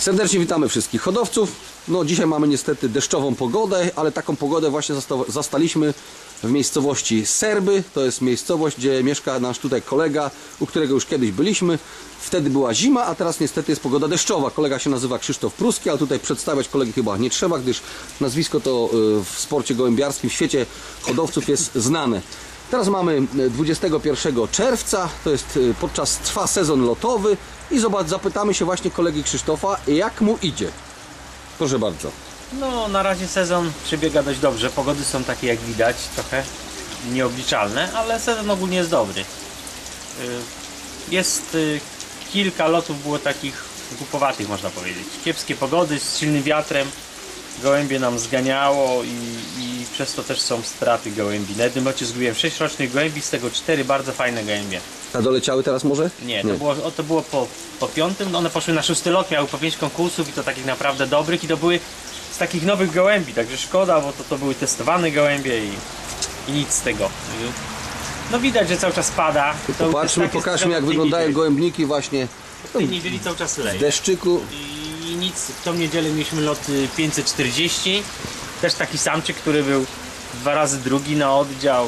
Serdecznie witamy wszystkich hodowców. No dzisiaj mamy niestety deszczową pogodę, ale taką pogodę właśnie zastaliśmy w miejscowości Serby. To jest miejscowość, gdzie mieszka nasz tutaj kolega, u którego już kiedyś byliśmy. Wtedy była zima, a teraz niestety jest pogoda deszczowa. Kolega się nazywa Krzysztof Pruski, ale tutaj przedstawiać kolegi chyba nie trzeba, gdyż nazwisko to w sporcie gołębiarskim, w świecie hodowców jest znane. Teraz mamy 21 czerwca, to jest trwa sezon lotowy i zapytamy się właśnie kolegi Krzysztofa, jak mu idzie. Proszę bardzo. No, na razie sezon przebiega dość dobrze. Pogody są takie, jak widać, trochę nieobliczalne, ale sezon ogólnie jest dobry. Jest kilka lotów było takich głupowatych, można powiedzieć. Kiepskie pogody z silnym wiatrem, gołębie nam zganiało i przez to też są straty gołębi. Na jednym locie zgubiłem 6 rocznych gołębi, z tego 4 bardzo fajne gołębie. A doleciały teraz może? Nie, to było po 5. One poszły na 6. lot, miały po 5 konkursów i to takich naprawdę dobrych i to były z takich nowych gołębi, także szkoda, bo to były testowane gołębie i nic z tego. No widać, że cały czas pada. Popatrzmy, pokażmy jak wyglądają gołębniki właśnie w tej niedzieli cały czas leje. W deszczyku. I nic, w tą niedzielę mieliśmy lot 540, też taki samczyk, który był 2 razy drugi na oddział,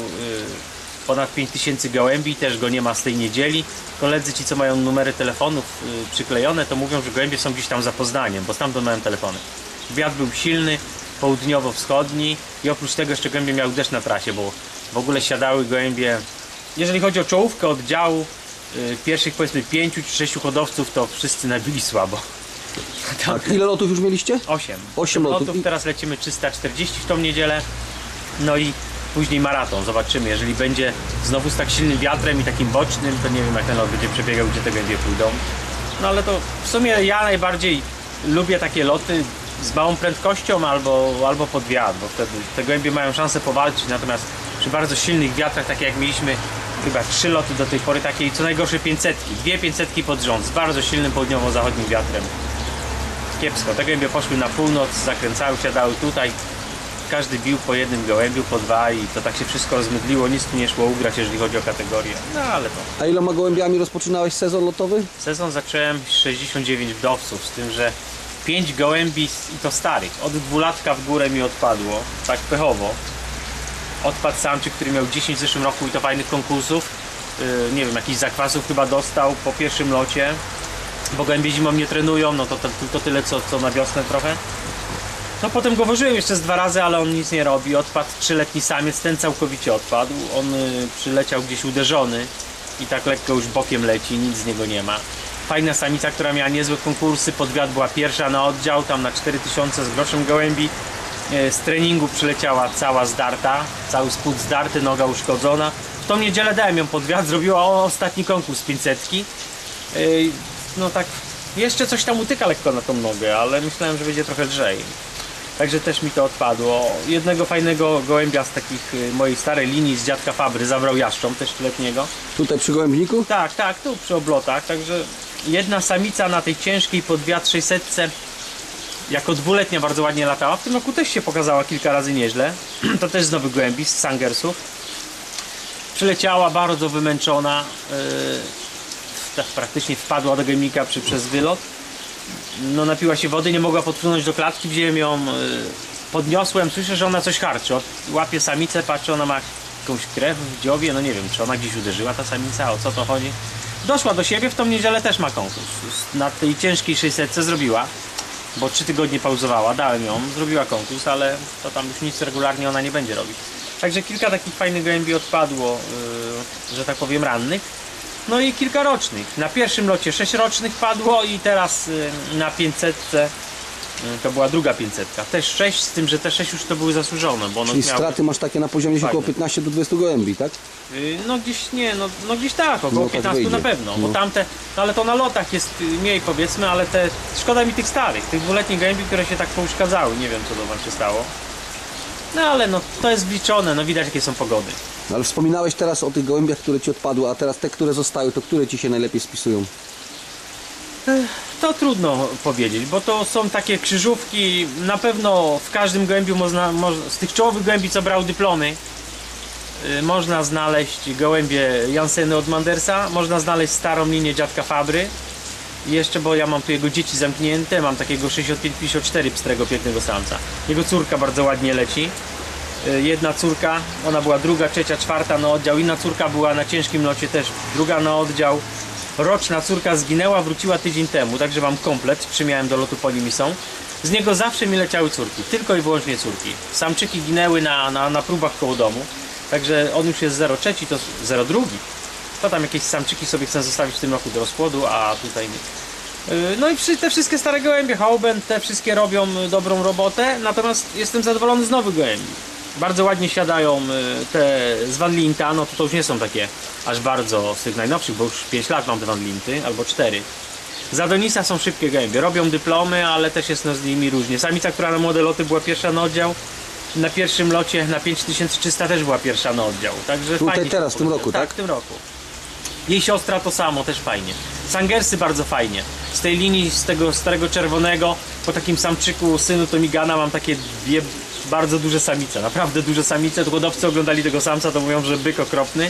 ponad 5000 gołębi, też go nie ma z tej niedzieli. Koledzy ci, co mają numery telefonów przyklejone, to mówią, że gołębie są gdzieś tam za Poznaniem, bo stamtąd mają telefony. Wiatr był silny, południowo-wschodni i oprócz tego jeszcze gołębie miały deszcz na trasie, bo w ogóle siadały gołębie. Jeżeli chodzi o czołówkę oddziału, pierwszych powiedzmy 5 czy 6 hodowców, to wszyscy nabili słabo. Tak, ile lotów już mieliście? 8. 8 lotów. Teraz lecimy 340 w tą niedzielę. No i później maraton. Zobaczymy, jeżeli będzie znowu z tak silnym wiatrem i takim bocznym, to nie wiem, jak ten lot będzie przebiegał, gdzie te gołębie pójdą. No ale to w sumie ja najbardziej lubię takie loty z małą prędkością albo pod wiatr, bo wtedy te gołębie mają szansę powalczyć, natomiast przy bardzo silnych wiatrach, takie jak mieliśmy chyba 3 loty do tej pory, takiej co najgorsze 500, 2 500 pod rząd z bardzo silnym południowo-zachodnim wiatrem. Kiepsko, te gołębie poszły na północ, zakręcały, siadały tutaj, każdy bił po jednym gołębiu, po 2 i to tak się wszystko rozmydliło, nic tu nie szło ugrać, jeżeli chodzi o kategorię, no ale to... A iloma gołębiami rozpoczynałeś sezon lotowy? Sezon zacząłem 69 wdowców, z tym, że 5 gołębi i to starych, od 2-latka w górę mi odpadło, tak pechowo. Odpadł samczyk, który miał 10 w zeszłym roku i to fajnych konkursów, nie wiem, jakichś zakwasów chyba dostał po pierwszym locie, bo gołębie zimą nie trenują, no to tylko tyle co na wiosnę trochę. No potem go wożyłem jeszcze z 2 razy, ale on nic nie robi, odpadł 3-letni samiec, ten całkowicie odpadł, on przyleciał gdzieś uderzony i tak lekko już bokiem leci, nic z niego nie ma. Fajna samica, która miała niezłe konkursy, pod wiatr była pierwsza na oddział, tam na 4000 z groszem gołębi. Z treningu przyleciała cała zdarta, cały spód zdarty, noga uszkodzona. W tą niedzielę dałem ją pod wiatr, zrobiła ostatni konkurs 500. No tak, jeszcze coś tam utyka lekko na tą nogę, ale myślałem, że będzie trochę lżej. Także też mi to odpadło. Jednego fajnego gołębia z takich mojej starej linii z dziadka Fabry zabrał jaszcząb, też 3-letniego. Tutaj przy gołębniku? Tak, tu przy oblotach, także jedna samica na tej ciężkiej pod wiatr 600 jako 2-letnia bardzo ładnie latała. W tym roku też się pokazała kilka razy nieźle. To też z nowych gołębi, z Sangersów. Przyleciała bardzo wymęczona. Praktycznie wpadła do gołębnika przez wylot. No, napiła się wody, nie mogła podpłynąć do klatki, wziąłem ją, podniosłem, słyszę, że ona coś harczy. Łapie samicę, patrzę, ona ma jakąś krew w dziobie, no nie wiem, czy ona gdzieś uderzyła, ta samica, o co to chodzi. Doszła do siebie, w tą niedzielę też ma konkurs. Na tej ciężkiej 600 zrobiła, bo 3 tygodnie pauzowała, dałem ją, zrobiła konkurs, ale to tam już nic regularnie ona nie będzie robić. Także kilka takich fajnych gołębi odpadło, że tak powiem, rannych. No i kilka rocznych. Na pierwszym locie 6 rocznych padło i teraz na 500 to była druga 500. Też 6, z tym, że te 6 już to były zasłużone. Bo czyli straty masz takie na poziomie około 15 do 20 gołębi, tak? No gdzieś nie, no gdzieś tak, około 15 na pewno. Bo tamte, no ale to na lotach jest mniej powiedzmy, ale te, szkoda mi tych starych, tych 2-letnich gołębi, które się tak pouszkadzały. Nie wiem, co do was się stało. No ale no to jest wliczone, no widać jakie są pogody. No, ale wspominałeś teraz o tych gołębiach, które ci odpadły, a teraz te, które zostały, to które ci się najlepiej spisują? To trudno powiedzieć, bo to są takie krzyżówki. Na pewno w każdym gołębiu z tych czołowych gołębi, co brał dyplomy, można znaleźć gołębie Janseny od Mandersa, można znaleźć starą linię dziadka Fabry, I jeszcze, bo ja mam tu jego dzieci zamknięte, mam takiego 65-54 pstrego, pięknego samca. Jego córka bardzo ładnie leci. Jedna córka, ona była druga, trzecia, czwarta na oddział. Inna córka była na ciężkim locie też, druga na oddział. Roczna córka zginęła, wróciła tydzień temu, także mam komplet, przymiałem do lotu po nim i są. Z niego zawsze mi leciały córki, tylko i wyłącznie córki. Samczyki ginęły na próbach koło domu, także on już jest 0,3, to 0,2. To tam jakieś samczyki sobie chcę zostawić w tym roku do rozpłodu, a tutaj nie. No i te wszystkie stare gołębie, Hauben, te wszystkie robią dobrą robotę, natomiast jestem zadowolony z nowych gołębi. Bardzo ładnie siadają te z Van Linta, no to już nie są takie aż bardzo z tych najnowszych, bo już 5 lat mam te Van Linty, albo 4. Z Adonisa są szybkie gołębie, robią dyplomy, ale też jest no z nimi różnie. Samica, która na młode loty była pierwsza na oddział, na pierwszym locie na 5300 też była pierwsza na oddział. Także Tutaj fajnie teraz, w tym roku, tak? w tym roku. Jej siostra to samo, też fajnie. Sangersy bardzo fajnie. Z tej linii, z tego starego czerwonego, po takim samczyku synu Tomigana mam takie dwie bardzo duże samice. Naprawdę duże samice. Hodowcy oglądali tego samca, to mówią, że byk okropny.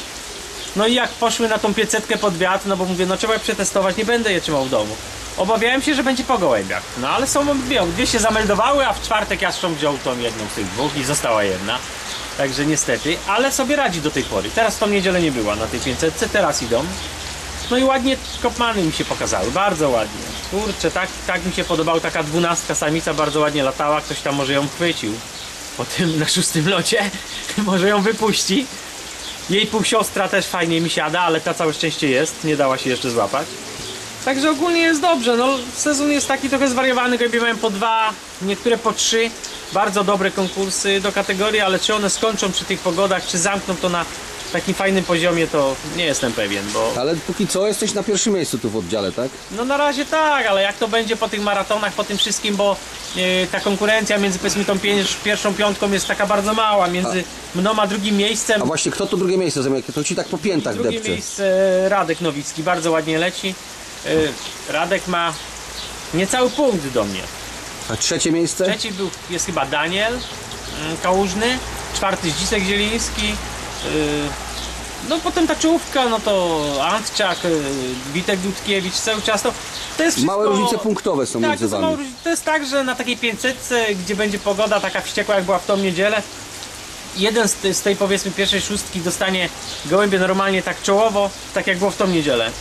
No i jak poszły na tą 500 pod wiatr, no bo mówię, no trzeba je przetestować, nie będę je trzymał w domu. Obawiałem się, że będzie po gołębiach. No ale są dwie się zameldowały, a w czwartek Jastrząb wziął tą jedną z tych dwóch i została jedna. Także niestety, ale sobie radzi do tej pory. Teraz tą niedzielę nie była na tej 500, teraz idą. No i ładnie kopmany mi się pokazały, bardzo ładnie. Kurczę, tak mi się podobała taka 12 samica, bardzo ładnie latała, ktoś tam może ją chwycił. Po tym na 6. locie, może ją wypuści. Jej półsiostra też fajnie mi siada, ale ta całe szczęście jest, nie dała się jeszcze złapać. Także ogólnie jest dobrze, no sezon jest taki trochę zwariowany, gołębie mają po 2, niektóre po 3. Bardzo dobre konkursy do kategorii, ale czy one skończą przy tych pogodach, czy zamkną to na takim fajnym poziomie, to nie jestem pewien, bo... Ale póki co jesteś na pierwszym miejscu tu w oddziale, tak? No na razie tak, ale jak to będzie po tych maratonach, po tym wszystkim, bo ta konkurencja między powiedzmy tą pierwszą piątką jest taka bardzo mała, między mną a drugim miejscem. A właśnie kto to drugie miejsce zajmuje? To ci tak po piętach Drugie depcze. miejsce Radek Nowicki, bardzo ładnie leci. Radek ma niecały punkt do mnie. A trzecie miejsce? Trzeci jest chyba Daniel Kałużny, czwarty Zdzisek Zieliński, no potem ta czołówka, no to Antczak, Witek Dudkiewicz, cały czas to jest wszystko... Małe różnice punktowe są tak, między wami. To jest tak, że na takiej 500, gdzie będzie pogoda taka wściekła jak była w tą niedzielę, jeden z tej powiedzmy pierwszej szóstki dostanie gołębie normalnie tak czołowo, tak jak było w tą niedzielę.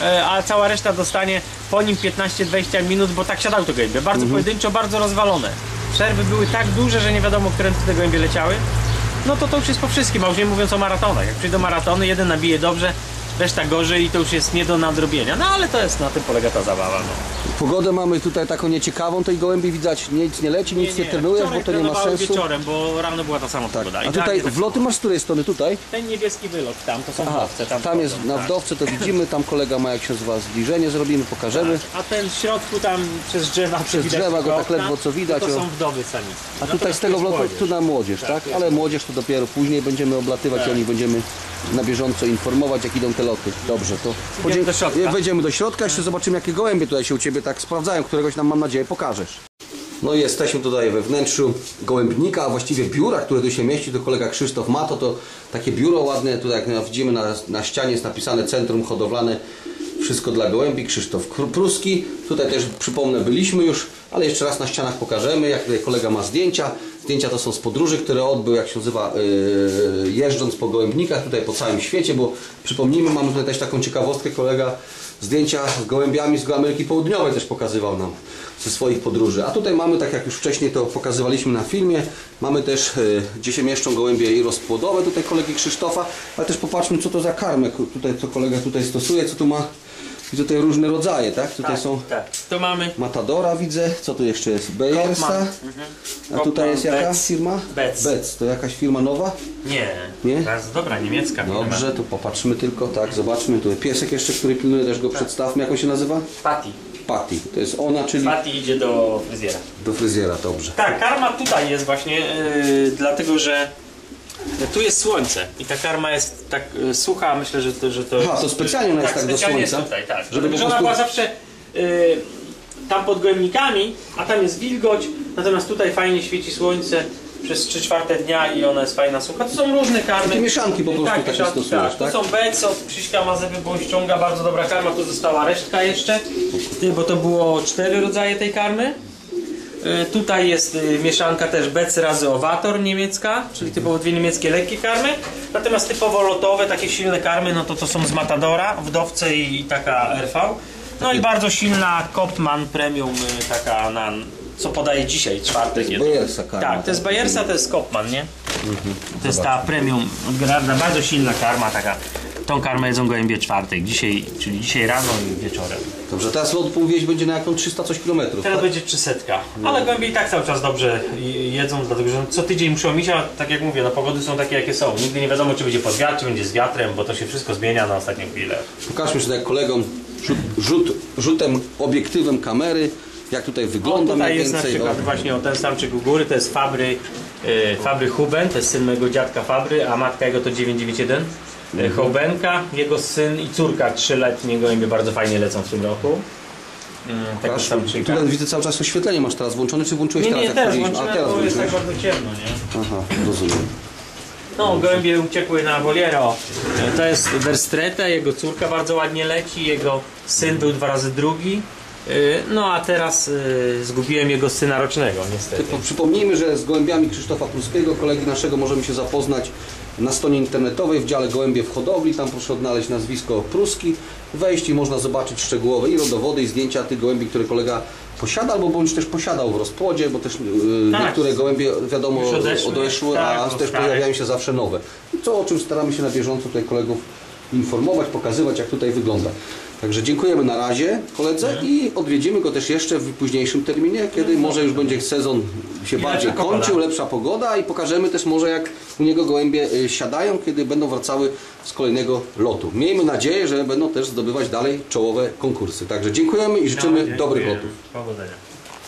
A cała reszta dostanie po nim 15-20 minut, bo tak siadały te gołębie. Bardzo pojedynczo, bardzo rozwalone. Przerwy były tak duże, że nie wiadomo, które te gołębie leciały. No to już jest po wszystkim, a już nie mówiąc o maratonach. Jak przyjdą maratony, jeden nabije dobrze, reszta gorzej i to już jest nie do nadrobienia. No ale to jest, na tym polega ta zabawa. No. Pogodę mamy tutaj taką nieciekawą, tej gołębi widać, nic nie leci, nic nie trenujesz, bo to nie ma sensu. Wieczorem, bo rano była ta sama pogoda. A tutaj wloty masz z której strony? Tutaj? Ten niebieski wylot tam, to są wdowce. Tam jest na wdowce, to widzimy, tam kolega ma, jak się nazywa, zbliżenie zrobimy, pokażemy. A ten w środku tam przez drzewa, Przez drzewa go tak ledwo co widać. To są wdowy samice. A tutaj z tego wlotu tu na młodzież, tak? Ale młodzież to dopiero później będziemy oblatywać i o nich będziemy na bieżąco informować, jak idą te loty. Dobrze, to wejdziemy do środka, jeszcze zobaczymy, jakie gołębie tutaj się u Ciebie tak sprawdzają, któregoś nam, mam nadzieję, pokażesz. No i jesteśmy tutaj we wnętrzu gołębnika, a właściwie biura, które tu się mieści, to kolega Krzysztof ma to takie biuro ładne, tutaj jak widzimy na ścianie jest napisane Centrum Hodowlane, wszystko dla gołębi, Krzysztof Pruski. Tutaj też, przypomnę, byliśmy już, ale jeszcze raz na ścianach pokażemy, jak tutaj kolega ma zdjęcia. Zdjęcia to są z podróży, które odbył, jak się nazywa, jeżdżąc po gołębnikach tutaj po całym świecie, bo przypomnijmy, mamy tutaj też taką ciekawostkę, kolega zdjęcia z gołębiami z Ameryki Południowej też pokazywał nam ze swoich podróży. A tutaj mamy, tak jak już wcześniej to pokazywaliśmy na filmie, mamy też, gdzie się mieszczą gołębie i rozpłodowe tutaj kolegi Krzysztofa, ale też popatrzmy, co to za karmę, tutaj, co kolega tutaj stosuje, co tu ma. Widzę tutaj różne rodzaje, tak? Tutaj są Tu mamy Matadora, widzę. Co tu jeszcze jest? Bejersa. A tutaj jest jaka firma? Betz. To jakaś firma nowa? Nie? To jest dobra niemiecka firma. Dobrze, tu popatrzmy tylko, tak, zobaczmy. Tu jest piesek jeszcze, który pilnuje, też go przedstawmy. Jak on się nazywa? Patty. To jest ona, czyli... Patty idzie do fryzjera. Do fryzjera, dobrze. Tak, karma tutaj jest właśnie, dlatego że tu jest słońce i ta karma jest tak sucha, myślę, że to Aha, to specjalnie ona jest tak do specjalnie słońca? Jest tutaj, tak. Żeby po ona prostu... była zawsze tam pod gołębnikami, a tam jest wilgoć, natomiast tutaj fajnie świeci słońce przez 3/4 dnia i ona jest fajna, sucha. To są różne karmy. Takie mieszanki po prostu tak, takie mieszanki, stosujesz, tak? tak? To są bece od Krzyśka Mazepy, bo ściąga bardzo dobra karma. Tu została resztka jeszcze, bo to było 4 rodzaje tej karmy. Tutaj jest mieszanka też bec razy owator niemiecka, czyli typowo 2 niemieckie lekkie karmy. Natomiast typowo lotowe, takie silne karmy, no to są z Matadora, wdowce i taka RV. No i bardzo silna Kopman Premium, taka na, co podaje dzisiaj, czwartek. Bayersa karma. Tak, to jest Bayersa, to jest Kopman, nie? To jest ta Premium od Gerarda, bardzo silna karma taka. Tą karmę jedzą gołębie czwartek, dzisiaj, czyli dzisiaj rano i wieczorem. Dobrze, teraz lot wieść będzie na jaką 300 coś kilometrów. Teraz Tak? będzie 300, ale gołębie i tak cały czas dobrze jedzą, dlatego że co tydzień muszą iść, a tak jak mówię, no pogody są takie jakie są. Nigdy nie wiadomo, czy będzie pod wiatr, czy będzie z wiatrem, bo to się wszystko zmienia na ostatnią chwilę. Pokażmy sobie kolegom rzutem, obiektywem kamery, jak tutaj wygląda Tutaj mniej jest więcej. na przykład właśnie ten samczyk u góry, to jest Fabry Huben, to jest syn mojego dziadka Fabry, a matka jego to 991. Hołbenka, jego syn i córka 3-letnie gołębie bardzo fajnie lecą w tym roku. Tego samczyka. Tu widzę cały czas oświetlenie masz teraz włączone, czy włączyłeś Nie, teraz? nie, teraz powiedzieliśmy? włączyłem, bo jest tak bardzo ciemno, nie? Aha, rozumiem. No, gołębie uciekły na Voliero. To jest Verstrete, jego córka bardzo ładnie leci, jego syn był 2 razy drugi. No a teraz zgubiłem jego syna rocznego, niestety. Przypomnijmy, że z gołębiami Krzysztofa Pruskiego, kolegi naszego, możemy się zapoznać na stronie internetowej w dziale Gołębie w hodowli. Tam proszę odnaleźć nazwisko Pruski, wejść i można zobaczyć szczegółowe i rodowody, i zdjęcia tych gołębi, które kolega posiada, albo bądź też posiadał w rozpłodzie, bo też Tak. niektóre gołębie wiadomo Już odeszły, tak, a bo też stare. pojawiają się zawsze nowe. I to, o czym staramy się na bieżąco tutaj kolegów informować, pokazywać, jak tutaj wygląda. Także dziękujemy na razie koledze i odwiedzimy go też jeszcze w późniejszym terminie, kiedy może już będzie sezon się bardziej lepsza kończył, pogoda. lepsza pogoda, i pokażemy też może, jak u niego gołębie siadają, kiedy będą wracały z kolejnego lotu. Miejmy nadzieję, że będą też zdobywać dalej czołowe konkursy. Także dziękujemy i życzymy dobrych lotów. Powodzenia.